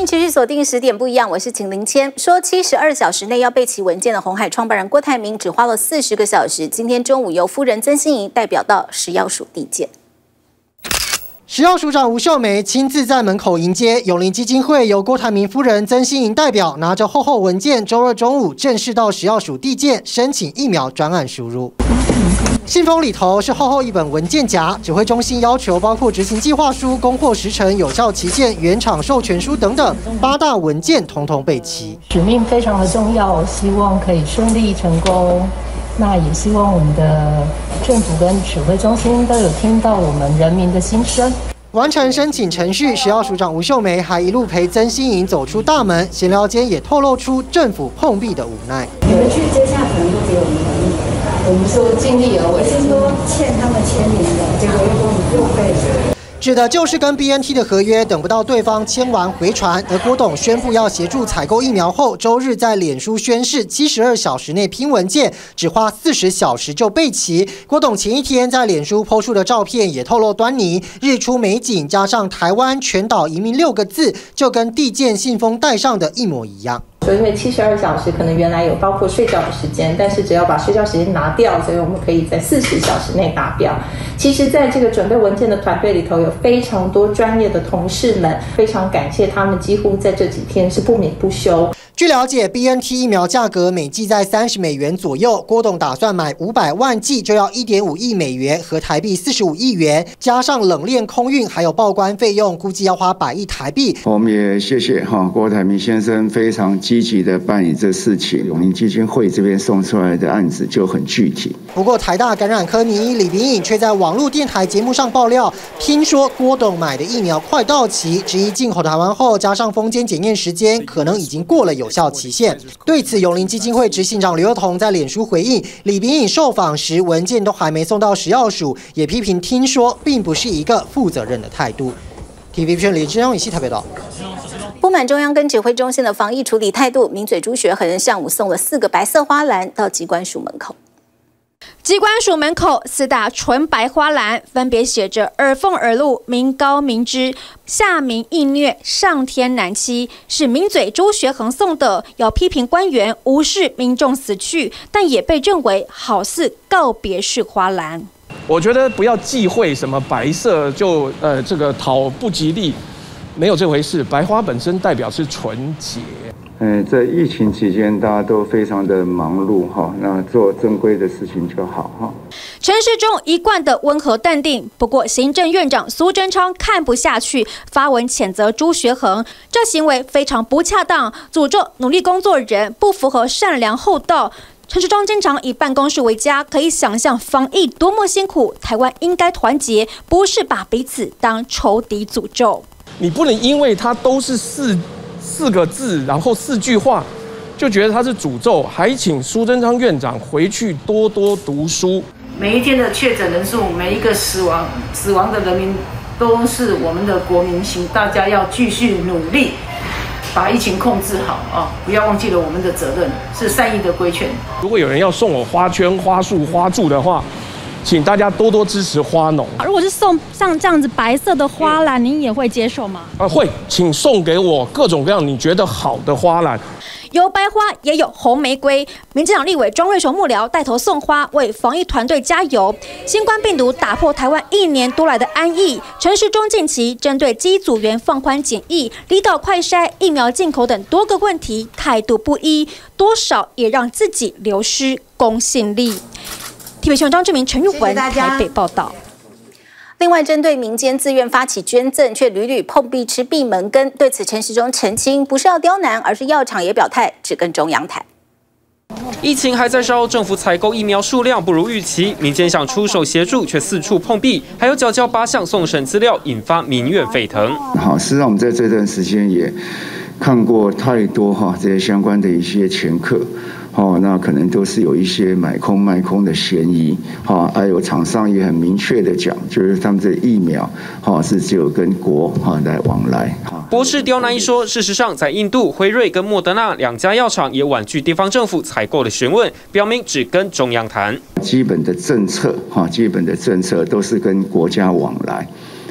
迎持续锁定10点不一样，我是秦林谦。说72小时内要备齐文件的鸿海创办人郭台铭，只花了40个小时。今天中午由夫人曾馨莹代表到食药署递件。 食药署长吴秀梅亲自在门口迎接，永林基金会由郭台铭夫人曾馨莹代表，拿着厚厚文件，周二中午正式到食药署递件，申请疫苗专案输入。信封里头是厚厚一本文件夹，指挥中心要求包括执行计划书、供货时程、有效期限、原厂授权书等等8大文件，统统备齐。 使命非常的重要，希望可以顺利成功。那也希望我们的政府跟指挥中心都有听到我们人民的心声。 完成申请程序，食药署长吴秀梅还一路陪曾馨莹走出大门，闲聊间也透露出政府碰壁的无奈。 你们去接洽可能都给我们我们说尽力而为， 是说欠他们签名的，结果又给我们6倍。 指的就是跟 BNT 的合约等不到对方签完回传，而郭董宣布要协助采购疫苗后，周日在脸书宣示72小时内拼文件，只花40小时就备齐。郭董前一天在脸书 po 出的照片也透露端倪，日出美景加上台湾全岛移民6个字，就跟递件信封带上的一模一样。 因为72小时可能原来有包括睡觉的时间，但是只要把睡觉时间拿掉，所以我们可以在40小时内达标。其实在这个准备文件的团队里头有非常多专业的同事们，非常感谢他们，几乎在这几天是不眠不休。 据了解 ，BNT 疫苗价格每剂在30美元左右，郭董打算买500万剂，就要1.5亿美元，合台币45亿元，加上冷链空运还有报关费用，估计要花100亿台币。 我们也谢谢郭台铭先生非常积极的办理这事情，永林基金会这边送出来的案子就很具体。 不过台大感染科名医李秉颖却在网络电台节目上爆料，听说郭董买的疫苗快到期，质疑进口台湾后加上封间检验时间可能已经过了有效期限。对此，永林基金会执行长刘幼彤在脸书回应，李秉颖受访时文件都还没送到食药署，也批评听说并不是一个负责任的态度。TVB 李志荣以西台北报道。 不满中央跟指挥中心的防疫处理态度，名嘴朱学恒上午送了4个白色花篮到机关署门口。 机关署门口4大纯白花篮，分别写着“耳奉耳禄，民高民知，下民易虐，上天难欺”，是名嘴朱学恒送的，要批评官员无视民众死去，但也被认为好似告别式花篮。 我觉得不要忌讳什么白色就这个讨不吉利，没有这回事。白花本身代表是纯洁。 在疫情期间，大家都非常的忙碌那做正规的事情就好陈时中一贯的温和淡定，不过行政院长苏贞昌看不下去，发文谴责朱学恒，这行为非常不恰当，诅咒努力工作人不符合善良厚道。陈时中经常以办公室为家，可以想象防疫多么辛苦。台湾应该团结，不是把彼此当仇敌诅咒。 你不能因为它都是四个字，然后4句话，就觉得它是诅咒。还请苏贞昌院长回去多多读书。 每一天的确诊人数，每一个死亡的人民，都是我们的国民心。大家要继续努力，把疫情控制好不要忘记了我们的责任，是善意的规劝。如果有人要送我花圈、花束、花柱的话，请大家多多支持花农。 如果是送像这样子白色的花篮，您也会接受吗？ 会，请送给我各种各样你觉得好的花篮。 有白花也有红玫瑰，民进党立委庄瑞雄幕僚带头送花，为防疫团队加油。新冠病毒打破台湾1年多来的安逸，陈时中近期针对机组员放宽检疫、离岛快筛、疫苗进口等多个问题态度不一，多少也让自己流失公信力。TVB 新闻张志明、陈玉文台北报道。 另外，针对民间自愿发起捐赠，却屡屡碰壁吃闭门羹，对此陈时中澄清，不是要刁难，而是药厂也表态只跟中央谈。 疫情还在烧，政府采购疫苗数量不如预期，民间想出手协助，却4处碰壁，还有缴交8项送审资料，引发民怨沸腾。 事实上我们在这段时间也看过太多这些相关的一些前客。那可能都是有一些买空卖空的嫌疑，还有厂商也很明确的讲，就是他们这疫苗，是只有跟国来往来。 博士刁难一说，事实上在印度，辉瑞跟莫德纳2家药厂也婉拒地方政府采购的询问，表明只跟中央谈。 基本的政策都是跟国家往来。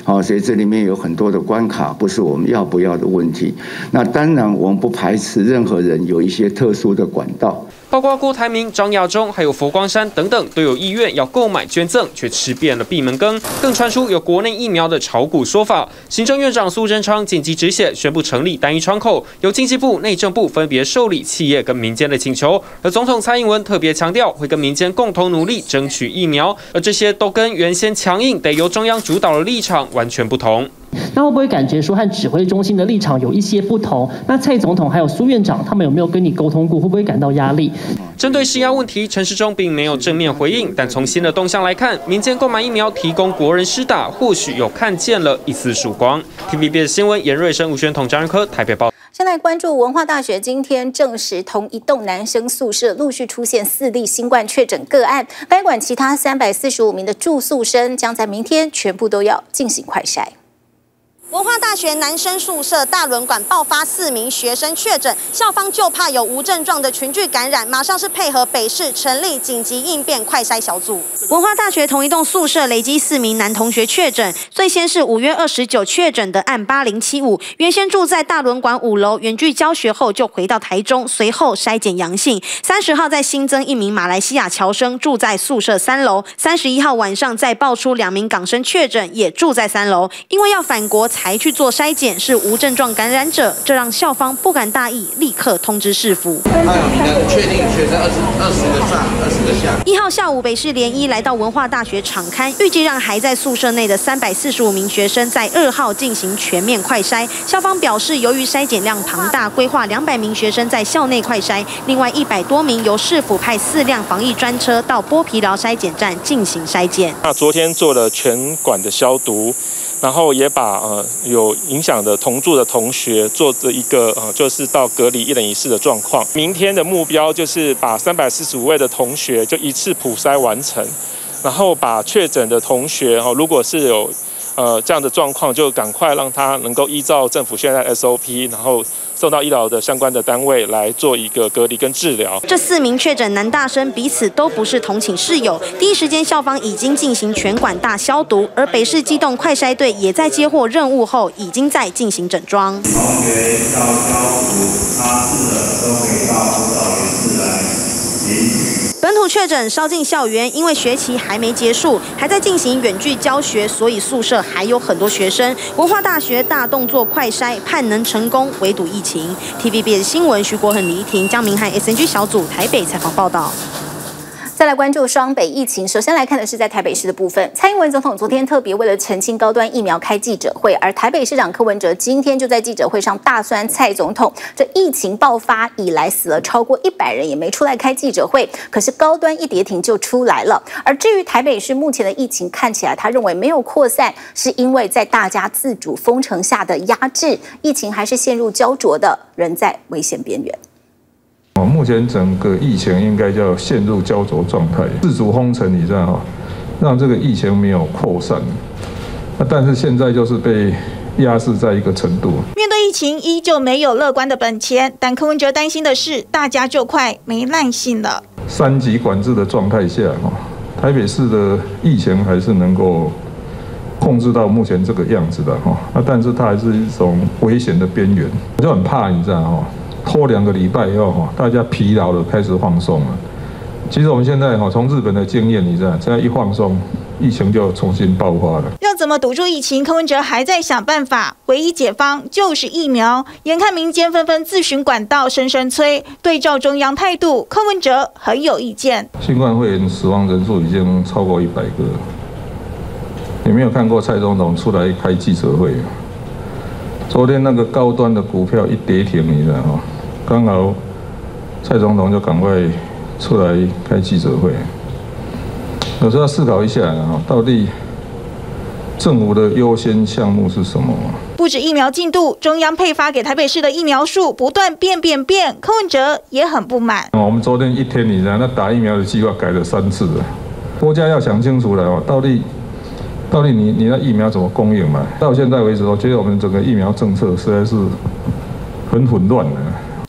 好，所以这里面有很多的关卡，不是我们要不要的问题。那当然，我们不排斥任何人有一些特殊的管道。 包括郭台铭、张亚中，还有佛光山等等，都有意愿要购买捐赠，却吃遍了闭门羹。更传出有国内疫苗的炒股说法。行政院长苏贞昌紧急止血，宣布成立单一窗口，由经济部、内政部分别受理企业跟民间的请求。而总统蔡英文特别强调，会跟民间共同努力争取疫苗，而这些都跟原先强硬得由中央主导的立场完全不同。 那会不会感觉说和指挥中心的立场有一些不同？那蔡总统还有苏院长他们有没有跟你沟通过？会不会感到压力？ 针对施压问题，陈时中并没有正面回应，但从新的动向来看，民间购买疫苗提供国人施打，或许有看见了一丝曙光。TVBS 新闻严瑞生、吴宣彤、张仁科台北报。 先来关注文化大学今天证实，同一栋男生宿舍陆续出现4例新冠确诊个案，该馆其他345名的住宿生将在明天全部都要进行快筛。 文化大学男生宿舍大轮馆爆发4名学生确诊，校方就怕有无症状的群聚感染，马上是配合北市成立紧急应变快筛小组。文化大学同一栋宿舍累积4名男同学确诊，最先是5月29确诊的案8075，原先住在大轮馆5楼，远距教学后就回到台中，随后筛检阳性。30号再新增1名马来西亚侨生住在宿舍3楼，31号晚上再爆出2名港生确诊，也住在3楼，因为要返国才去做筛检，是无症状感染者，这让校方不敢大意，立刻通知市府。 确定学生20个上，20个下。 1号下午，北市联医来到文化大学场勘，预计让还在宿舍内的345名学生在2号进行全面快筛。校方表示，由于筛检量庞大，规划200名学生在校内快筛，另外100多名由市府派4辆防疫专车到剥皮寮筛检站进行筛检。 那昨天做了全馆的消毒。然后也把有影响的同住的同学做着一个就是到隔离1人1室的状况。明天的目标就是把345位的同学就一次普筛完成，然后把确诊的同学如果是有这样的状况，就赶快让他能够依照政府现在的 SOP， 然后送到医疗的相关的单位来做一个隔离跟治疗。这4名确诊男大生彼此都不是同寝室友，第一时间校方已经进行全馆大消毒，而北市机动快筛队也在接获任务后，已经在进行整装。同学要消毒擦拭了，都可以到辅导员室来领取。本土确诊烧进校园，因为学期还没结束，还在进行远距教学，所以宿舍还有很多学生。文化大学大动作快筛，盼能成功围堵疫情。TVBS 新闻徐国恒、李依婷、江明翰 SNG 小组台北采访报道。 再来关注双北疫情，首先来看的是在台北市的部分。蔡英文总统昨天特别为了澄清高端疫苗开记者会，而台北市长柯文哲今天就在记者会上大酸蔡总统，这疫情爆发以来死了超过100人也没出来开记者会，可是高端一跌停就出来了。而至于台北市目前的疫情看起来，他认为没有扩散，是因为在大家自主封城下的压制，疫情还是陷入焦灼的，仍在危险边缘。 目前整个疫情应该叫陷入焦灼状态，自主封城，你知道哈，让这个疫情没有扩散。但是现在就是被压制在一个程度。 面对疫情，依旧没有乐观的本钱，但柯文哲担心的是，大家就快没耐性了。 3级管制的状态下，台北市的疫情还是能够控制到目前这个样子的哈，但是它还是一种危险的边缘，我就很怕，你知道哈。拖2个礼拜以后，大家疲劳了，开始放松了。其实我们现在从日本的经验，你知道，只要一放松，疫情就重新爆发了。 要怎么堵住疫情？柯文哲还在想办法，唯一解方就是疫苗。眼看民间纷纷自寻管道，声声催。对照中央态度，柯文哲很有意见。新冠肺炎死亡人数已经超过100个， 你没有看过蔡总统出来开记者会？昨天那个高端的股票一跌停，你知道吗？刚好蔡总统就赶快出来开记者会，有时候要思考一下到底政府的优先项目是什么？ 不止疫苗进度，中央配发给台北市的疫苗数不断变，柯文哲也很不满。我们昨天一天，你知道，那打疫苗的计划改了3次了，国家要想清楚了，到底你那疫苗怎么供应嘛？到现在为止，我觉得我们整个疫苗政策实在是很混乱的。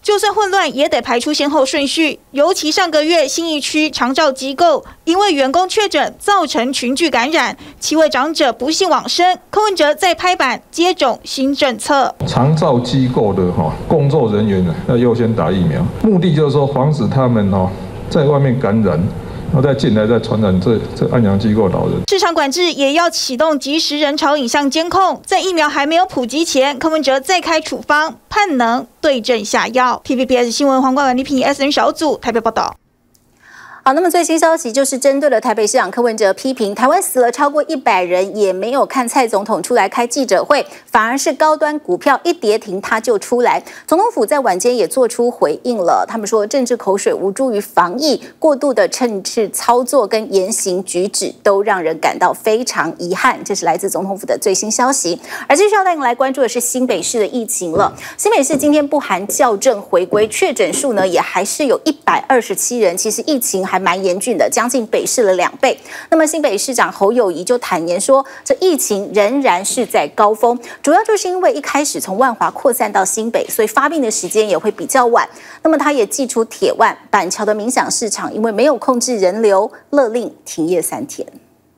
就算混乱，也得排出先后顺序。尤其上个月信义区长照机构因为员工确诊，造成群聚感染，7位长者不幸往生。柯文哲在拍板接种新政策， 长照机构的工作人员呢要优先打疫苗，目的就是说防止他们在外面感染。然后再进来，再传染这安养机构老人。 市场管制也要启动即时人潮影像监控，在疫苗还没有普及前，柯文哲再开处方，盼能对症下药。TVBS 新闻黄冠婉、李品 SN 小组台北报道。 好，那么最新消息就是针对了台北市长柯文哲批评台湾死了超过100人，也没有看蔡总统出来开记者会，反而是高端股票一跌停他就出来。总统府在晚间也做出回应了，他们说政治口水无助于防疫，过度的政治操作跟言行举止都让人感到非常遗憾。这是来自总统府的最新消息。而接下来来关注的是新北市的疫情了。新北市今天不含校正回归，确诊数呢也还是有127人，其实疫情还蛮严峻的，将近北市的2倍。那么新北市长侯友宜就坦言说，这疫情仍然是在高峰，主要就是因为一开始从万华扩散到新北，所以发病的时间也会比较晚。那么他也祭出铁腕，板桥的冥想市场因为没有控制人流，勒令停业3天。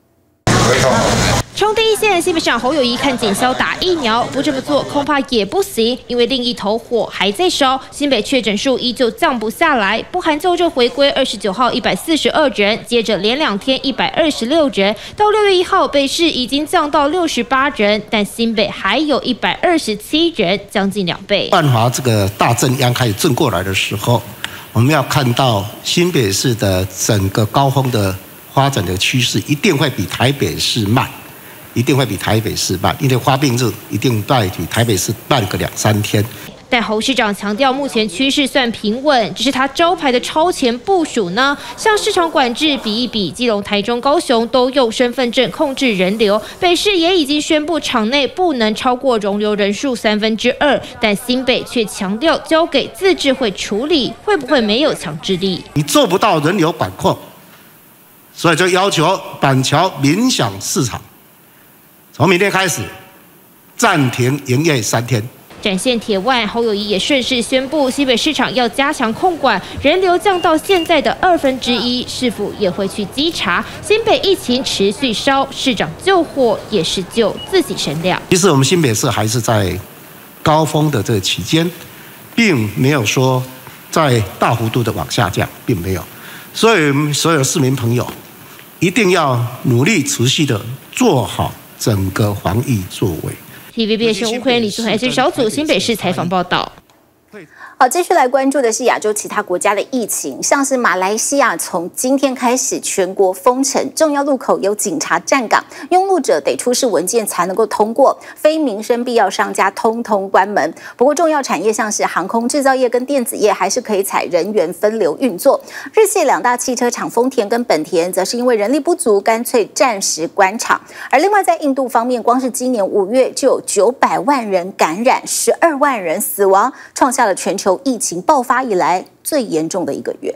冲第一线，新北市长侯友宜看警消打疫苗，不这么做恐怕也不行，因为另一头火还在烧，新北确诊数依旧降不下来，不含校正回归29号142人，接着连2天126人，到6月1号北市已经降到68人，但新北还有127人，将近2倍。 万华这个大震央开始震过来的时候，我们要看到新北市的整个高峰的发展的趋势一定会比台北市慢。一定会比台北市慢，因为发病日一定比台北市慢个2-3天。 但侯市长强调，目前趋势算平稳，只是他招牌的超前部署呢，像市场管制比一比，基隆、台中、高雄都用身份证控制人流，北市也已经宣布场内不能超过容留人数2/3，但新北却强调交给自治会处理，会不会没有强制力？ 你做不到人流管控，所以就要求板桥冥想市场。从明天开始暂停营业3天。 展现铁腕，侯友宜也顺势宣布，新北市场要加强控管，人流降到现在的1/2，市府也会去稽查。新北疫情持续烧，市长救火也是救自己身量。 其实我们新北市还是在高峰的这个期间，并没有说在大幅度的往下降，并没有。所以所有市民朋友一定要努力持续的做好整个防疫作为。 TVB 新闻李素涵 SN 小组新北市采访报道。 好，继续来关注的是亚洲其他国家的疫情，像是马来西亚从今天开始全国封城，重要路口有警察站岗，用路者得出示文件才能够通过，非民生必要商家通通关门。不过重要产业像是航空制造业跟电子业还是可以采人员分流运作。日系2大汽车厂丰田跟本田则是因为人力不足，干脆暂时关厂。而另外在印度方面，光是今年5月就有900万人感染，12万人死亡，创下了全球疫情爆发以来最严重的一个月。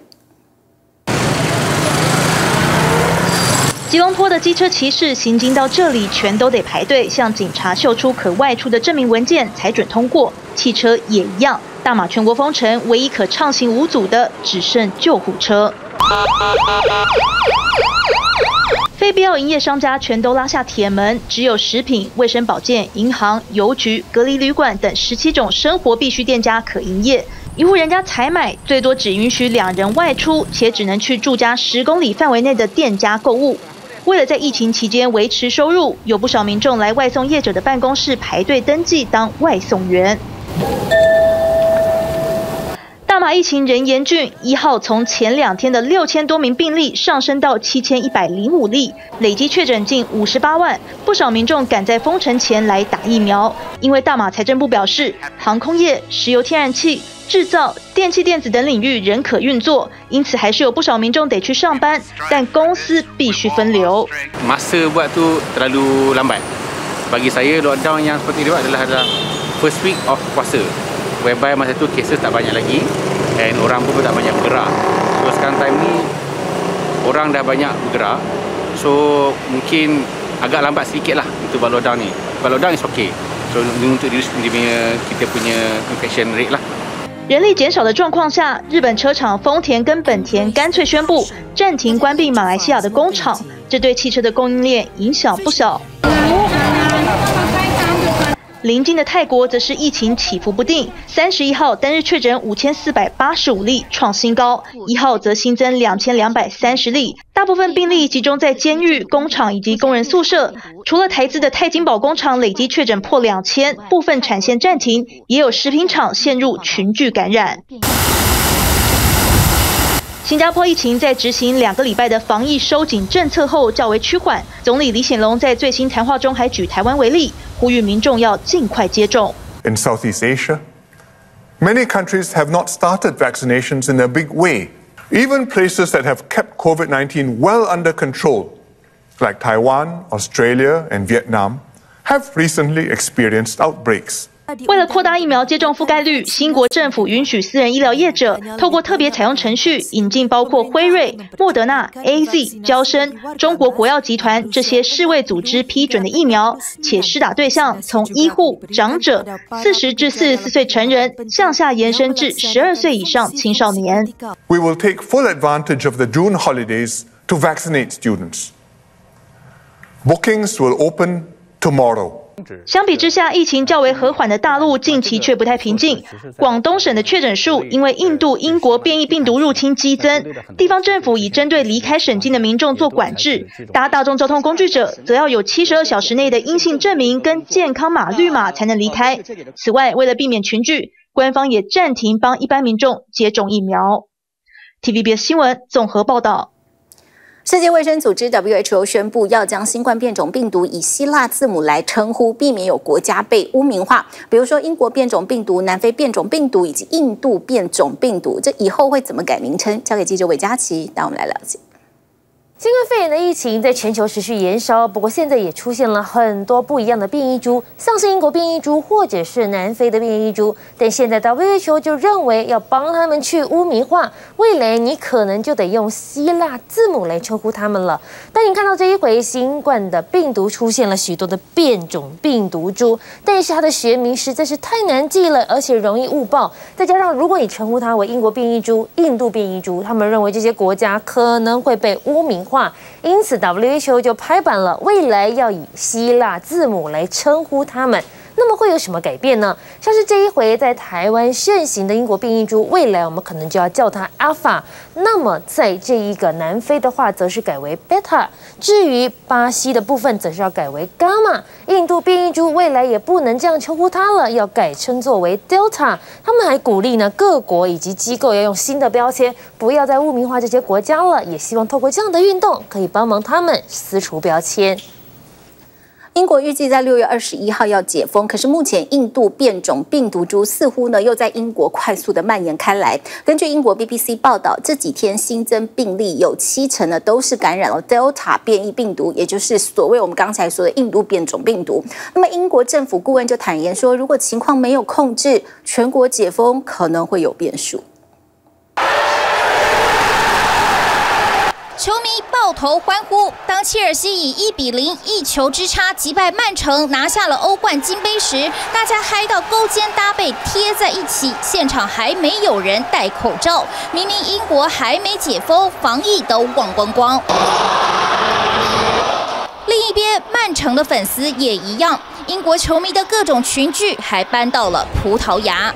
吉隆坡的机车骑士行经到这里，全都得排队，向警察秀出可外出的证明文件才准通过。汽车也一样，大马全国封城，唯一可畅行无阻的只剩救护车。非必要营业商家全都拉下铁门，只有食品、卫生保健、银行、邮局、隔离旅馆等17种生活必需店家可营业。一户人家采买最多只允许2人外出，且只能去住家10公里范围内的店家购物。为了在疫情期间维持收入，有不少民众来外送业者的办公室排队登记当外送员。大马疫情仍严峻，1号从前2天的6000多名病例上升到7105例，累计确诊近58万。不少民众赶在封城前来打疫苗，因为大马财政部表示，航空业、石油天然气、制造、电气电子等领域仍可运作，因此还是有不少民众得去上班，但公司必须分流。 Masa buat tu terlalu lambat. Bagi saya lockdown yang seperti itu adalah first week of puasa.Whereby masa tu cases tak banyak lagi and orang pun tak banyak bergerak. So sekarang time ni orang dah banyak bergerak. So mungkin agak lambat sedikit lah untuk lockdown ni. Lockdown is okay. So untuk reduce kita punya infection rate lah. 人力减少的状况下，日本车厂丰田跟本田干脆宣布暂停关闭马来西亚的工厂，这对汽车的供应链影响不小。邻近的泰国则是疫情起伏不定，31号单日确诊5485例，创新高；1号则新增2230例，大部分病例集中在监狱、工厂以及工人宿舍。除了台资的泰金宝工厂累积确诊破2000，部分产线暂停，也有食品厂陷入群聚感染。新加坡疫情在执行2个礼拜的防疫收紧政策后较为趋缓，总理李显龙在最新谈话中还举台湾为例，呼吁民众要尽快接种。 In Southeast Asia, many countries have not started vaccinations in a big way. Even places that have kept COVID-19 well under control, like Taiwan, Australia, and Vietnam, have recently experienced outbreaks. 为了扩大疫苗接种覆盖率，新国政府允许私人医疗业者透过特别采用程序引进包括辉瑞、莫德纳、AZ、嬌生、中国国药集团这些世卫组织批准的疫苗，且施打对象从医护、长者、40至44岁成人向下延伸至12岁以上青少年。 We will take full advantage of the June holidays to vaccinate students. Bookings will open tomorrow. 相比之下，疫情较为和缓的大陆近期却不太平静。广东省的确诊数因为印度、英国变异病毒入侵激增，地方政府已针对离开省境的民众做管制，搭大众交通工具者则要有72小时内的阴性证明跟健康码绿码才能离开。此外，为了避免群聚，官方也暂停帮一般民众接种疫苗。TVBS 新闻综合报道。 世界卫生组织 WHO 宣布要将新冠变种病毒以希腊字母来称呼，避免有国家被污名化。比如说英国变种病毒、南非变种病毒以及印度变种病毒，这以后会怎么改名称？交给记者韦佳琪带我们来了解。 新冠肺炎的疫情在全球持续延烧，不过现在也出现了很多不一样的变异株，像是英国变异株或者是南非的变异株。但现在 WHO 就认为要帮他们去污名化，未来你可能就得用希腊字母来称呼他们了。当你看到这一回新冠的病毒出现了许多的变种病毒株，但是它的学名实在是太难记了，而且容易误报。再加上如果你称呼它为英国变异株、印度变异株，他们认为这些国家可能会被污名化。因此 WHO 就拍板了，未来要以希腊字母来称呼他们。那么会有什么改变呢？像是这一回在台湾盛行的英国变异株，未来我们可能就要叫它 Alpha。那么在这一个南非的话，则是改为 Beta。至于巴西的部分，则是要改为 Gamma。印度变异株未来也不能这样称呼它了，要改称作为 Delta。他们还鼓励呢各国以及机构要用新的标签，不要再污名化这些国家了。也希望透过这样的运动，可以帮忙他们撕除标签。 英国预计在6月21号要解封，可是目前印度变种病毒株似乎呢又在英国快速的蔓延开来。根据英国 BBC 报道，这几天新增病例有70%呢都是感染了 Delta 变异病毒，也就是所谓我们刚才说的印度变种病毒。那么英国政府顾问就坦言说，如果情况没有控制，全国解封可能会有变数。 球迷抱头欢呼，当切尔西以1-0一球之差击败曼城，拿下了欧冠金杯时，大家嗨到勾肩搭背贴在一起，现场还没有人戴口罩。明明英国还没解封，防疫都忘光光。另一边，曼城的粉丝也一样，英国球迷的各种群聚还搬到了葡萄牙。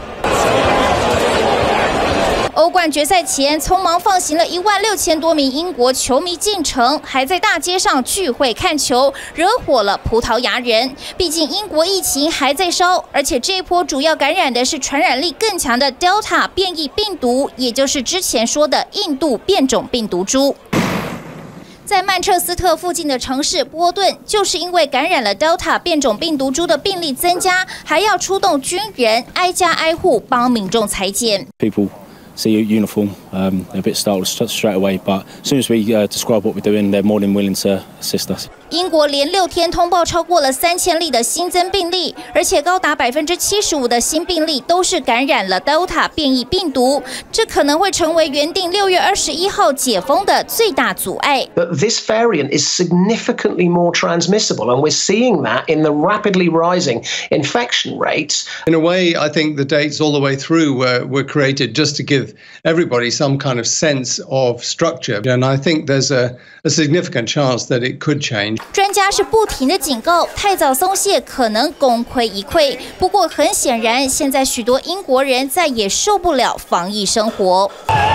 欧冠决赛前，匆忙放行了16000多名英国球迷进城，还在大街上聚会看球，惹火了葡萄牙人。毕竟英国疫情还在烧，而且这一波主要感染的是传染力更强的 Delta 变异病毒，也就是之前说的印度变种病毒株。在曼彻斯特附近的城市波顿，就是因为感染了 Delta 变种病毒株的病例增加，还要出动军人挨家挨户帮民众采检。 See a uniform, they're a bit startled straight away, but as soon as we describe what we're doing, they're more than willing to assist us. 英国连6天通报超过了3000例的新增病例，而且高达75%的新病例都是感染了 Delta 变异病毒，这可能会成为原定6月21号解封的最大阻碍。 But this variant is significantly more transmissible, and we're seeing that in the rapidly rising infection rates. In a way, I think the dates all the way through were created just to give everybody some kind of sense of structure, and I think there's a significant chance that it could change. 专家是不停的警告，太早松懈可能功亏一篑。不过很显然，现在许多英国人再也受不了防疫生活。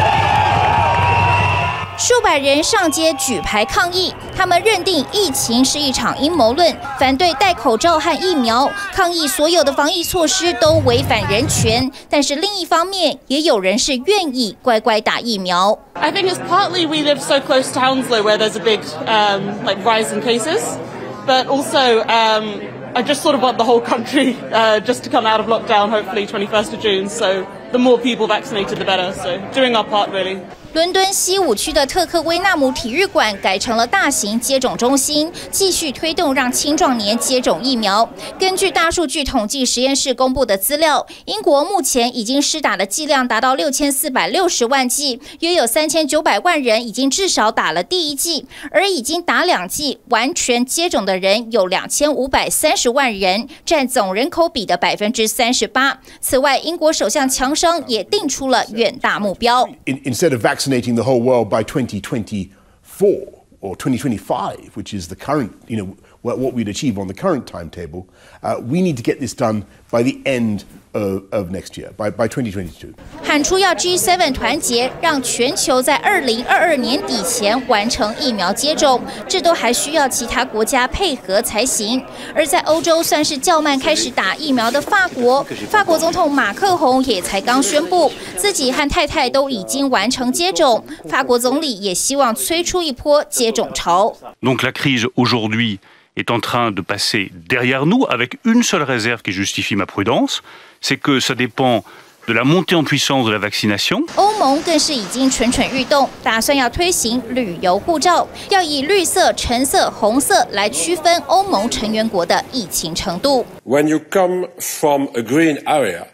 数百人上街举牌抗议，他们认定疫情是一场阴谋论，反对戴口罩和疫苗，抗议所有的防疫措施都违反人权。但是另一方面，也有人是愿意乖乖打疫苗。 I think it's partly we live so close to Hounslow where there's a big rise in cases, but also I just sort of want the whole country just to come out of lockdown, hopefully 21st of June. So the more people vaccinated, the better. So doing our part, really. 伦敦西5区的特克威纳姆体育馆改成了大型接种中心，继续推动让青壮年接种疫苗。根据大数据统计实验室公布的资料，英国目前已经施打的剂量达到6460万剂，约有3900万人已经至少打了第1剂，而已经打2剂完全接种的人有2530万人，占总人口比的38%。此外，英国首相强生也定出了远大目标。 Instead of vaccinating the whole world by 2024 or 2025, which is the current, what we'd achieve on the current timetable, we need to get this done by the end of next year, by 2022. 喊出要 G7 团结，让全球在2022年底前完成疫苗接种，这都还需要其他国家配合才行。而在欧洲算是较慢开始打疫苗的法国总统马克宏也才刚宣布，自己和太太都已经完成接种。法国总理也希望催出一波接种潮。 Donc la crise aujourd'hui est en train de passer derrière nous avec une seule réserve qui justifie ma prudence, c'est que ça dépend de la montée en puissance de la vaccination. 欧盟更是已经蠢蠢欲动，打算要推行旅游护照，要以绿色、橙色、红色来区分欧盟成员国的疫情程度。 When you come from a green area,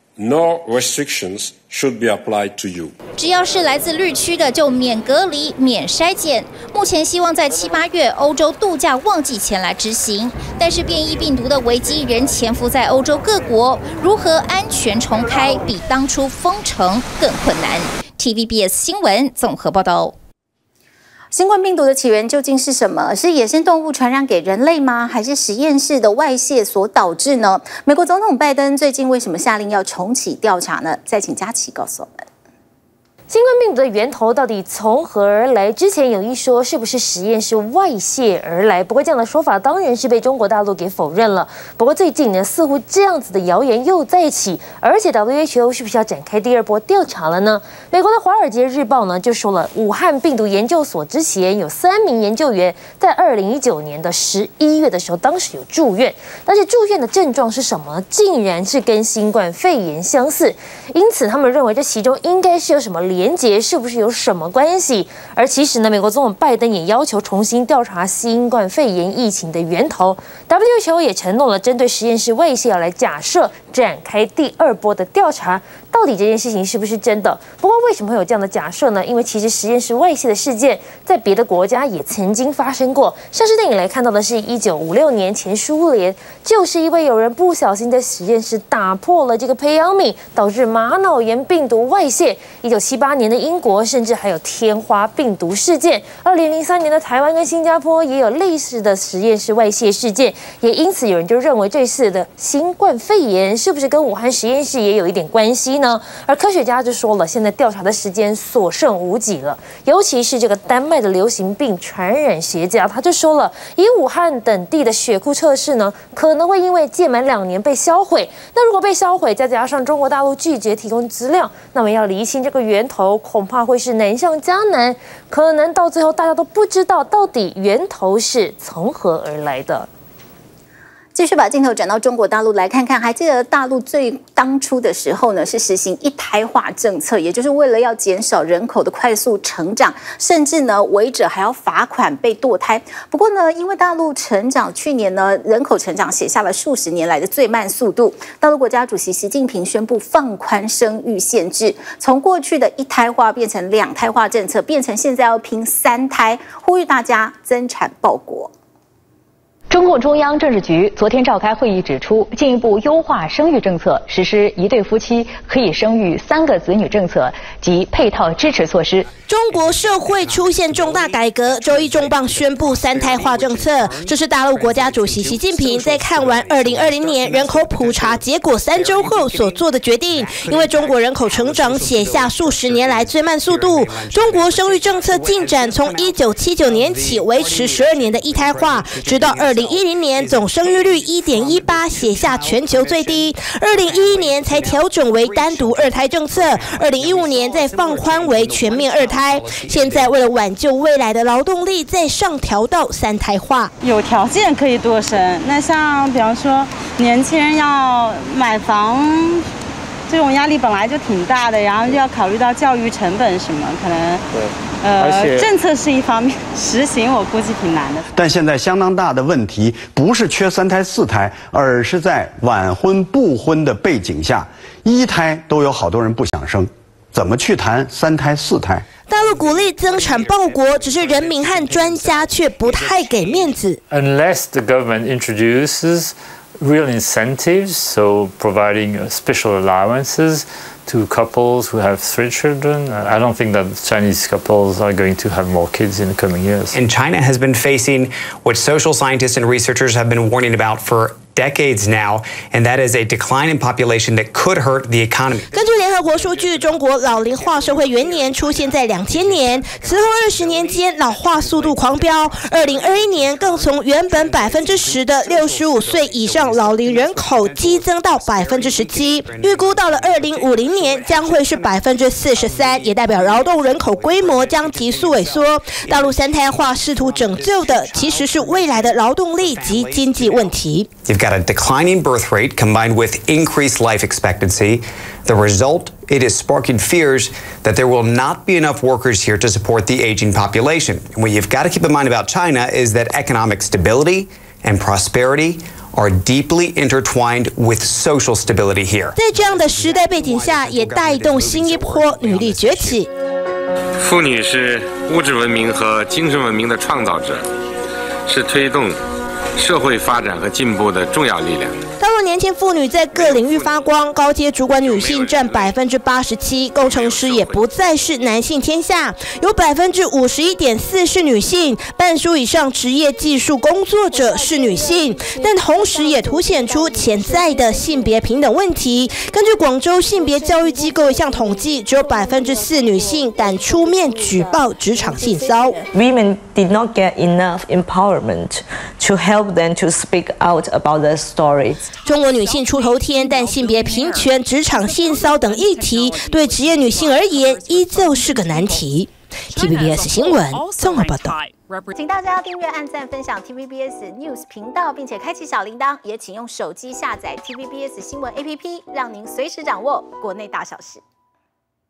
no restrictions should be applied to you. 只要是来自绿区的就免隔离、免筛检。目前希望在7、8月欧洲度假旺季前来执行，但是变异病毒的危机仍潜伏在欧洲各国，如何安全重开，比当初封城更困难。TVBS 新闻综合报道。 新冠病毒的起源究竟是什么？是野生动物传染给人类吗？还是实验室的外泄所导致呢？美国总统拜登最近为什么下令要重启调查呢？再请佳琪告诉我们。 新冠病毒的源头到底从何而来？之前有一说是不是实验室外泄而来？不过这样的说法当然是被中国大陆给否认了。不过最近呢，似乎这样子的谣言又再起，而且 WHO 是不是要展开第2波调查了呢？美国的《华尔街日报》呢就说了，武汉病毒研究所之前有3名研究员在2019年的11月的时候，当时有住院，但是住院的症状是什么呢？竟然是跟新冠肺炎相似，因此他们认为这其中应该是有什么连结，是不是有什么关系？而其实呢，美国总统拜登也要求重新调查新冠肺炎疫情的源头。WHO 也承诺了，针对实验室外泄要来假设展开第2波的调查，到底这件事情是不是真的？不过为什么会有这样的假设呢？因为其实实验室外泄的事件在别的国家也曾经发生过，像是电影来看到的是1956年前苏联，就是因为有人不小心在实验室打破了这个培养皿，导致马脑炎病毒外泄。1978年的英国甚至还有天花病毒事件，2003年的台湾跟新加坡也有类似的实验室外泄事件，也因此有人就认为这次的新冠肺炎是不是跟武汉实验室也有一点关系呢？而科学家就说了，现在调查的时间所剩无几了，尤其是这个丹麦的流行病传染学家，他就说了，以武汉等地的血库测试呢，可能会因为届满2年被销毁。那如果被销毁，再加上中国大陆拒绝提供资料，那么要厘清这个源头，恐怕会是难上加难，可能到最后大家都不知道到底源头是从何而来的。 继续把镜头转到中国大陆来看看，还记得大陆最当初的时候呢，是实行一胎化政策，也就是为了要减少人口的快速成长，甚至呢违者还要罚款被堕胎。不过呢，因为大陆成长去年呢人口成长写下了数十年来的最慢速度，大陆国家主席习近平宣布放宽生育限制，从过去的一胎化变成2胎化政策，变成现在要拼3胎，呼吁大家增产报国。 中共中央政治局昨天召开会议指出，进一步优化生育政策，实施一对夫妻可以生育3个子女政策及配套支持措施。 中国社会出现重大改革，周一重磅宣布3胎化政策。这是大陆国家主席习近平在看完2020年人口普查结果3周后所做的决定。因为中国人口成长写下数十年来最慢速度，中国生育政策进展从1979年起维持12年的一胎化，直到2010年总生育率1.18，写下全球最低。2011年才调整为单独2胎政策，2015年再放宽为全面2胎。现在为了挽救未来的劳动力，再上调到3胎化。 有条件可以多生，那像比方说年轻人要买房，这种压力本来就挺大的，然后又要考虑到教育成本什么，可能政策是一方面，实行我估计挺难的。 但现在相当大的问题不是缺3胎4胎，而是在晚婚不婚的背景下，1胎都有好多人不想生，怎么去谈3胎4胎？ 大陆鼓励增产报国，只是人民和专家却不太给面子。 Unless the government introduces real incentives, so providing special allowances to couples who have 3 children, I don't think that Chinese couples are going to have more kids in the coming years. And China has been facing what social scientists and researchers have been warning about for decades now, and that is a decline in population that could hurt the economy. 根据联合国数据，中国老龄化社会元年出现在2000年，此后20年间老化速度狂飙，2021年更从原本10%的65岁以上老龄人口激增到17%，预估到了2050年将会是43%，也代表劳动人口规模将急速萎缩。大陆3胎化试图拯救的其实是未来的劳动力及经济问题。 You've got a declining birth rate combined with increased life expectancy. The result, it is sparking fears that there will not be enough workers here to support the aging population. And what you've got to keep in mind about China is that economic stability and prosperity are deeply intertwined with social stability here. 在这样的时代背景下，也带动新一波女力崛起。 妇女是物质文明和精神文明的创造者，是推动社会发展和进步的重要力量。 大陆年轻妇女在各领域发光，高阶主管女性占87%，工程师也不再是男性天下，有51.4%是女性，半数以上职业技术工作者是女性，但同时也凸显出潜在的性别平等问题。根据广州性别教育机构一项统计，只有4%女性敢出面举报职场性骚。 Women did not get enough empowerment to help them to speak out about their stories. 中国女性出头天，但性别平权、职场性骚等议题，对职业女性而言依旧是个难题。TVBS 新闻综合报道。 请大家订阅、按赞、分享 TVBS News 频道，并且开启小铃铛，也请用手机下载 TVBS 新闻 APP， 让您随时掌握国内大小事。